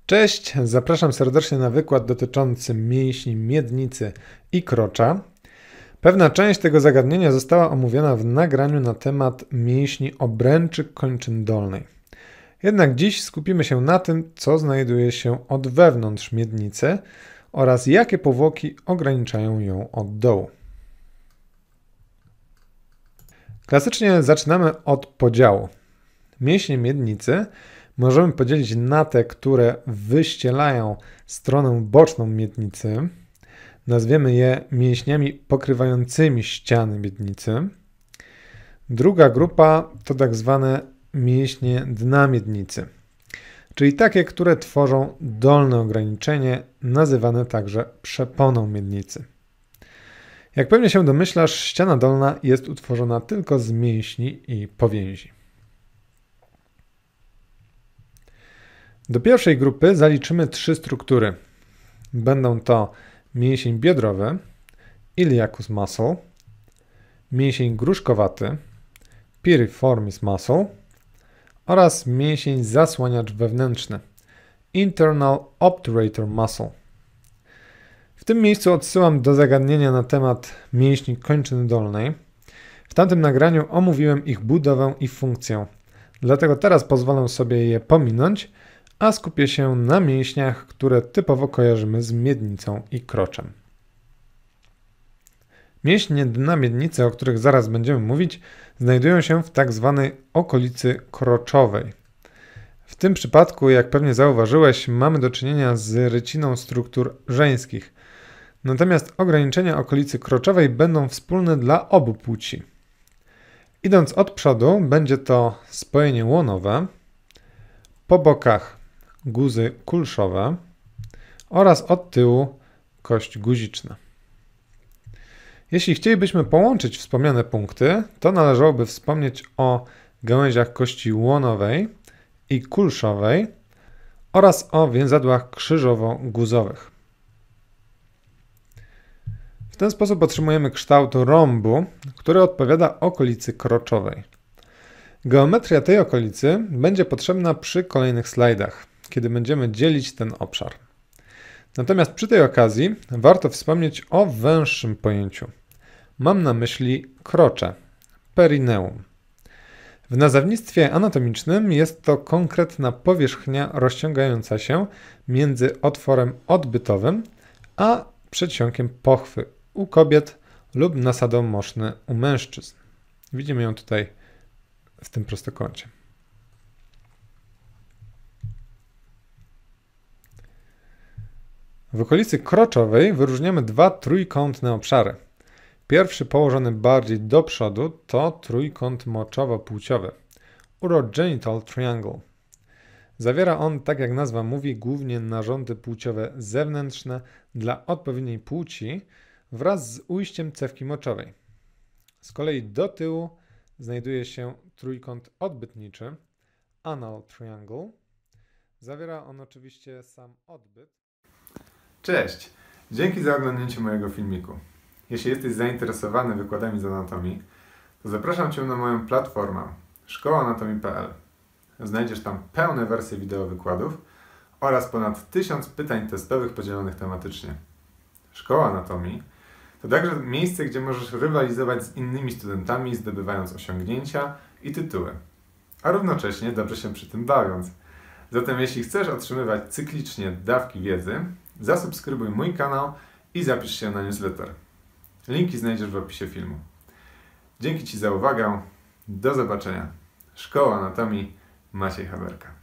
Cześć, zapraszam serdecznie na wykład dotyczący mięśni miednicy i krocza. Pewna część tego zagadnienia została omówiona w nagraniu na temat mięśni obręczy kończyn dolnej. Jednak dziś skupimy się na tym, co znajduje się od wewnątrz miednicy oraz jakie powłoki ograniczają ją od dołu. Klasycznie zaczynamy od podziału. Mięśnie miednicy możemy podzielić na te, które wyścielają stronę boczną miednicy. Nazwiemy je mięśniami pokrywającymi ściany miednicy. Druga grupa to tak zwane mięśnie dna miednicy, czyli takie, które tworzą dolne ograniczenie, nazywane także przeponą miednicy. Jak pewnie się domyślasz, ściana dolna jest utworzona tylko z mięśni i powięzi. Do pierwszej grupy zaliczymy 3 struktury. Będą to mięsień biodrowy, iliacus muscle, mięsień gruszkowaty, piriformis muscle oraz mięsień zasłaniacz wewnętrzny, internal obturator muscle. W tym miejscu odsyłam do zagadnienia na temat mięśni kończyny dolnej. W tamtym nagraniu omówiłem ich budowę i funkcję, dlatego teraz pozwolę sobie je pominąć, a skupię się na mięśniach, które typowo kojarzymy z miednicą i kroczem. Mięśnie dna miednicy, o których zaraz będziemy mówić, znajdują się w tak zwanej okolicy kroczowej. W tym przypadku, jak pewnie zauważyłeś, mamy do czynienia z ryciną struktur żeńskich. Natomiast ograniczenia okolicy kroczowej będą wspólne dla obu płci. Idąc od przodu, będzie to spojenie łonowe, po bokach guzy kulszowe oraz od tyłu kość guziczna. Jeśli chcielibyśmy połączyć wspomniane punkty, to należałoby wspomnieć o gałęziach kości łonowej i kulszowej oraz o więzadłach krzyżowo-guzowych. W ten sposób otrzymujemy kształt rąbu, który odpowiada okolicy kroczowej. Geometria tej okolicy będzie potrzebna przy kolejnych slajdach, kiedy będziemy dzielić ten obszar. Natomiast przy tej okazji warto wspomnieć o węższym pojęciu. Mam na myśli krocze, perineum. W nazewnictwie anatomicznym jest to konkretna powierzchnia rozciągająca się między otworem odbytowym a przedsionkiem pochwy u kobiet lub nasadą moszny u mężczyzn. Widzimy ją tutaj w tym prostokącie. W okolicy kroczowej wyróżniamy 2 trójkątne obszary. Pierwszy, położony bardziej do przodu, to trójkąt moczowo-płciowy, urogenital triangle. Zawiera on, tak jak nazwa mówi, głównie narządy płciowe zewnętrzne dla odpowiedniej płci wraz z ujściem cewki moczowej. Z kolei do tyłu znajduje się trójkąt odbytniczy, anal triangle. Zawiera on oczywiście sam odbyt. Cześć! Dzięki za oglądnięcie mojego filmiku. Jeśli jesteś zainteresowany wykładami z anatomii, to zapraszam Cię na moją platformę szkołaanatomii.pl. Znajdziesz tam pełne wersje wideo wykładów oraz ponad 1000 pytań testowych podzielonych tematycznie. Szkoła Anatomii to także miejsce, gdzie możesz rywalizować z innymi studentami, zdobywając osiągnięcia i tytuły, a równocześnie dobrze się przy tym bawiąc. Zatem jeśli chcesz otrzymywać cyklicznie dawki wiedzy, zasubskrybuj mój kanał i zapisz się na newsletter. Linki znajdziesz w opisie filmu. Dzięki Ci za uwagę. Do zobaczenia. Szkoła Anatomii, Maciej Haberka.